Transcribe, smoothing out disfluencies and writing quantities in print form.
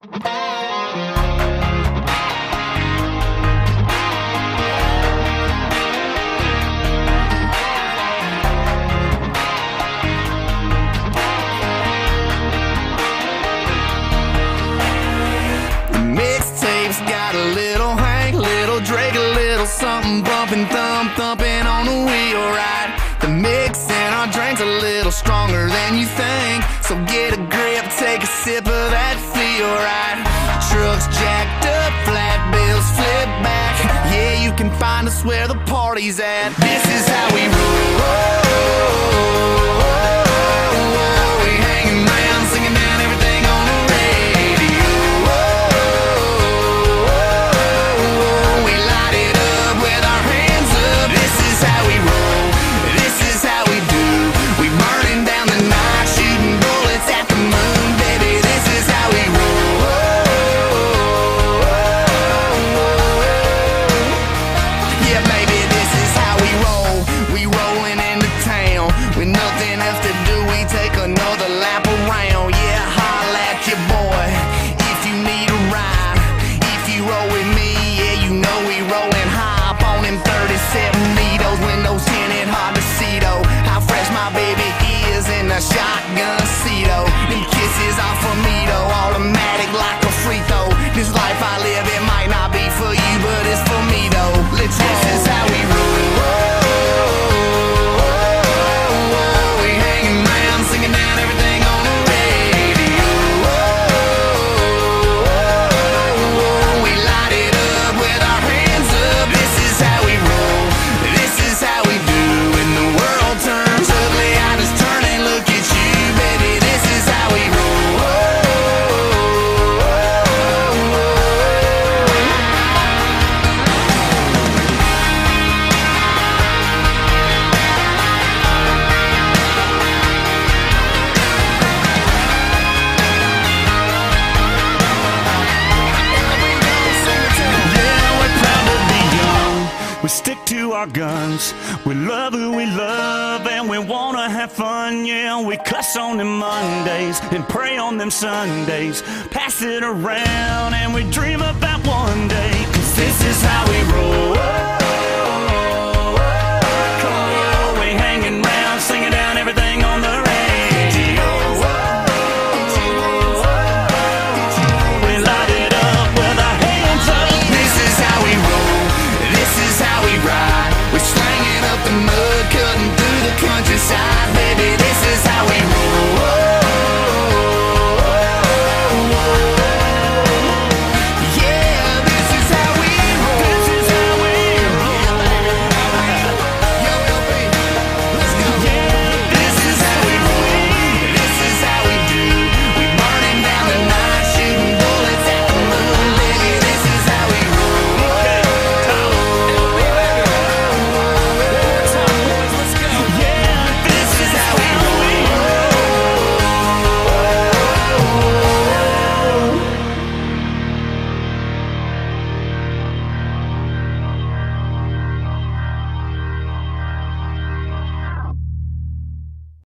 Mixtapes got a little Hank, little Drake, a little something bumping, thumping on the wheel, right? The mix in our drink's a little stronger than you think, so get a grip, take a sip of that feel, right? Trucks jacked up, flat bills flip back. Yeah, you can find us where the party's at. This is how we roll. We hanging around, singing down everything on the radio. We light it up with our hands up. This is how we roll. This is how we do. We burning down the night, shooting bullets at the moon, baby. This is how we roll. Yeah, baby, this is how we roll. We rolling into town with nothing else to do. We take another lap around. Yeah, holla at your boy if you need a ride. If you roll with me, yeah, you know we rolling high up on them 37 needles. Windows tinted, hard to see though how fresh my baby is in a shotgun seat. Oh, them kisses are for me though, automatic like a free throw. This life I live, it might not be for you, but it's for me though. Let's roll. This is how we roll. We hanging around, singing down everything on the radio. We light it up with our hands up. This is how we roll. This is how we do. When the world turns ugly, I just turn and look at you, baby. This is how we roll. Yeah, we're proud to be young. We stick to our guns. We love who we love and we wanna have fun. Yeah, we cuss on them Mondays and pray on them Sundays. Pass it around and we dream about one day. 'Cause this is how we roll.